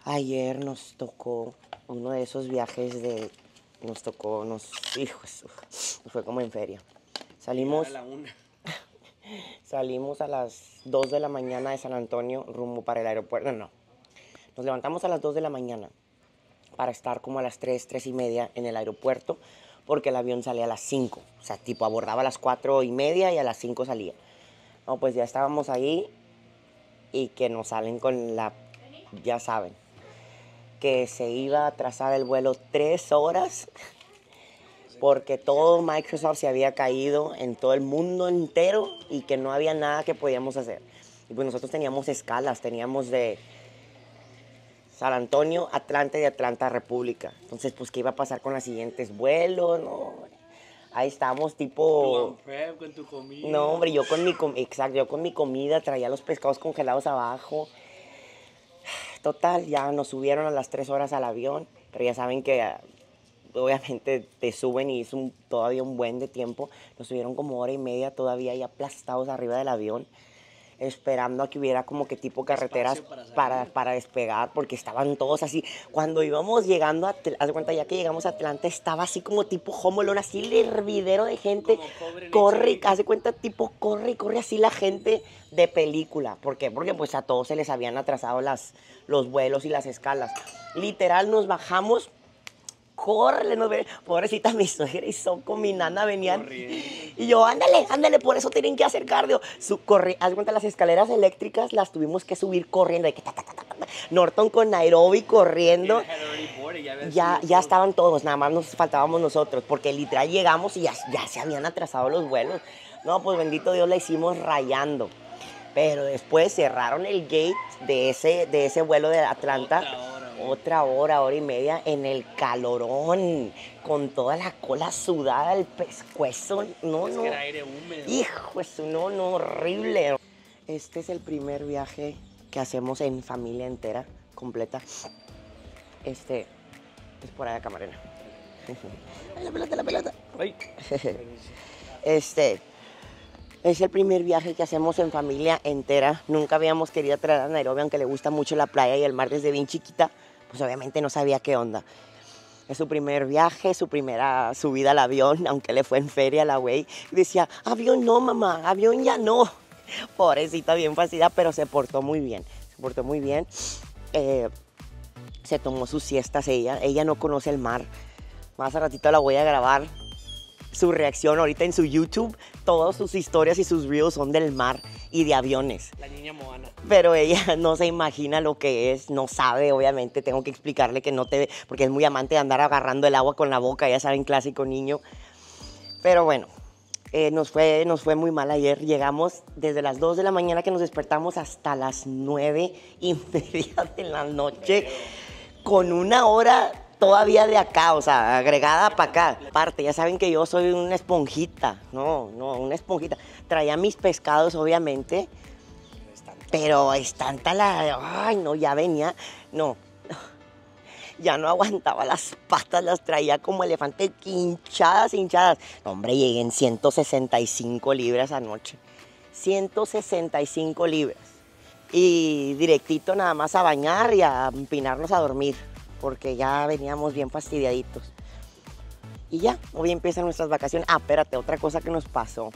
Ayer nos tocó uno de esos viajes de... Hijos, fue como en feria. Salimos a las 2 de la mañana de San Antonio rumbo para el aeropuerto. No. Nos levantamos a las 2 de la mañana para estar como a las 3 y media en el aeropuerto porque el avión salía a las 5. O sea, tipo abordaba a las 4:30 y a las 5 salía. No, pues ya estábamos ahí y que nos salen con la... Ya saben, que se iba a atrasar el vuelo 3 horas porque todo Microsoft se había caído en todo el mundo entero y que no había nada que podíamos hacer. Y pues nosotros teníamos escalas, teníamos de San Antonio, Atlanta y de Atlanta a República. Entonces, pues, ¿qué iba a pasar con los siguientes vuelos? No, ahí estábamos tipo... con tu comida. No, hombre, yo con mi comida traía los pescados congelados abajo. Total, ya nos subieron a las 3 horas al avión, pero ya saben que obviamente te suben y es todavía un buen de tiempo. Nos subieron como hora y media todavía ahí aplastados arriba del avión, esperando a que hubiera como que tipo carreteras para despegar, porque estaban todos así. Cuando íbamos llegando, haz de cuenta, ya que llegamos a Atlanta, estaba así como tipo Home Alone, así el hervidero de gente. Corre, haz de cuenta, tipo corre y corre así la gente de película. ¿Por qué? Porque pues a todos se les habían atrasado los vuelos y las escalas. Literal, nos bajamos. Córrele, no ve. Pobrecita mi suegra y Soco, mi nana venían. Corriendo. Y yo, ándale, por eso tienen que hacer cardio. Haz de cuenta, las escaleras eléctricas las tuvimos que subir corriendo. Norton con Nairobi corriendo. Ya estaban todos, nada más nos faltábamos nosotros, porque literal llegamos y ya se habían atrasado los vuelos. No, pues bendito Dios, la hicimos rayando. Pero después cerraron el gate de ese vuelo de Atlanta. Otra hora y media en el calorón, con toda la cola sudada, el pescuezo, no. Es que era aire húmedo. Hijo, eso no, horrible. Este es el primer viaje que hacemos en familia entera, completa. Es por allá, camarera. La pelota. Ay. Es el primer viaje que hacemos en familia entera. Nunca habíamos querido traer a Nairobi, aunque le gusta mucho la playa y el mar desde bien chiquita. Pues obviamente no sabía qué onda. Es su primer viaje, su primera subida al avión, aunque le fue en feria a la güey. Y decía, avión no, mamá, avión ya no. Pobrecita, bien fascinada, pero se portó muy bien. Se tomó sus siestas ella. Ella no conoce el mar. Más a ratito la voy a grabar. Su reacción ahorita en su YouTube, todas sus historias y sus reels son del mar y de aviones. La niña Moana. Pero ella no se imagina lo que es, no sabe, obviamente. Tengo que explicarle que no te ve, porque es muy amante de andar agarrando el agua con la boca, ya saben, clásico niño. Pero bueno, nos fue muy mal ayer. Llegamos desde las 2 de la mañana que nos despertamos hasta las 9:30 de la noche, con una hora todavía de acá, o sea, agregada para acá. Aparte, ya saben que yo soy una esponjita, una esponjita. Traía mis pescados, obviamente, pero es tanta ay, no, ya venía, ya no aguantaba las patas, las traía como elefante, hinchadas. Hombre, llegué en 165 libras anoche. 165 libras. Y directito nada más a bañar y a empinarnos a dormir, porque ya veníamos bien fastidiaditos. Y ya, hoy empiezan nuestras vacaciones. Espérate, otra cosa que nos pasó.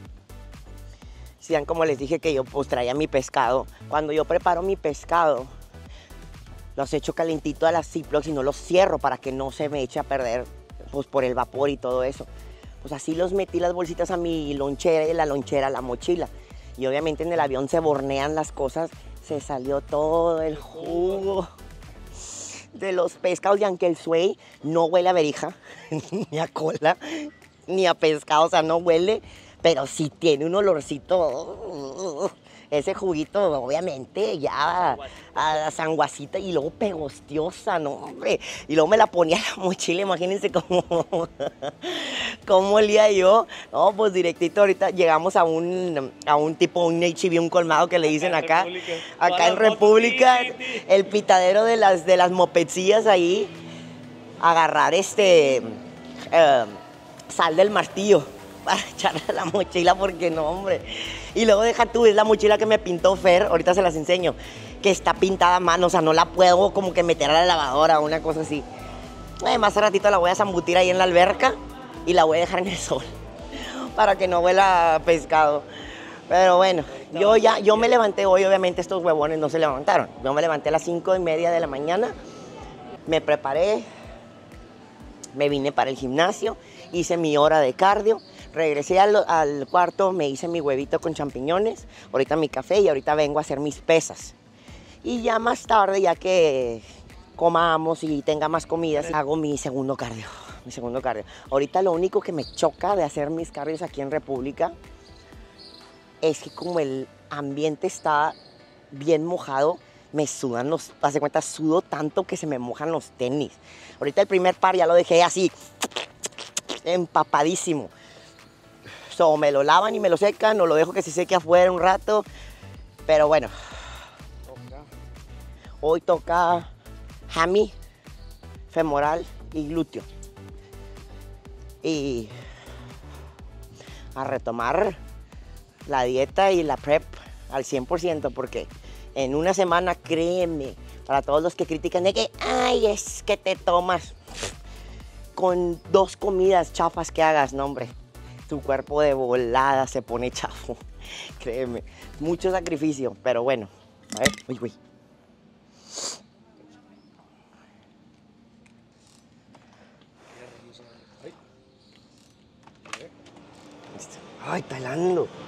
Sean como les dije que yo pues traía mi pescado. Cuando yo preparo mi pescado, los echo calentito a las Ziplocs y no los cierro para que no se me eche a perder, pues por el vapor y todo eso. Pues así los metí las bolsitas a mi lonchera y la lonchera a la mochila. Y obviamente en el avión se bornean las cosas, se salió todo el jugo de los pescados, y aunque el suey no huele a berija, ni a cola, ni a pescado, o sea, no huele, pero sí tiene un olorcito, ese juguito, obviamente, ya a la sanguacita y luego pegostiosa, ¿no, hombre? Y luego me la ponía a la mochila, imagínense cómo olía yo. No, pues directito ahorita llegamos a un H-E-B, un colmado que le dicen acá en República, el pitadero de las mopedcillas ahí, agarrar sal del martillo. para echarle a la mochila porque no, hombre. Y luego deja tú, es la mochila que me pintó Fer, ahorita se las enseño, que está pintada a mano, o sea, no la puedo como que meter a la lavadora o una cosa así. Más ratito la voy a zambutir ahí en la alberca y la voy a dejar en el sol para que no huela a pescado. Pero bueno, yo me levanté hoy, obviamente estos huevones no se levantaron. Yo me levanté a las 5:30 de la mañana, me preparé, me vine para el gimnasio, hice mi hora de cardio, regresé al cuarto, me hice mi huevito con champiñones, ahorita mi café y ahorita vengo a hacer mis pesas. Y ya más tarde, ya que comamos y tenga más comidas, hago mi segundo cardio. Ahorita lo único que me choca de hacer mis cardios aquí en República es que como el ambiente está bien mojado, me sudan hace cuenta, sudo tanto que se me mojan los tenis. Ahorita el primer par ya lo dejé así, empapadísimo. So, me lo lavan y me lo secan, o lo dejo que se seque afuera un rato. Pero bueno, hoy toca hammy, femoral y glúteo. Y a retomar la dieta y la prep al 100%, porque en una semana, créeme, para todos los que critican de que, ay, es que te tomas con 2 comidas chafas que hagas, no, hombre, tu cuerpo de volada se pone chafo, créeme, mucho sacrificio, pero bueno, a ver, uy. Ay, está helando.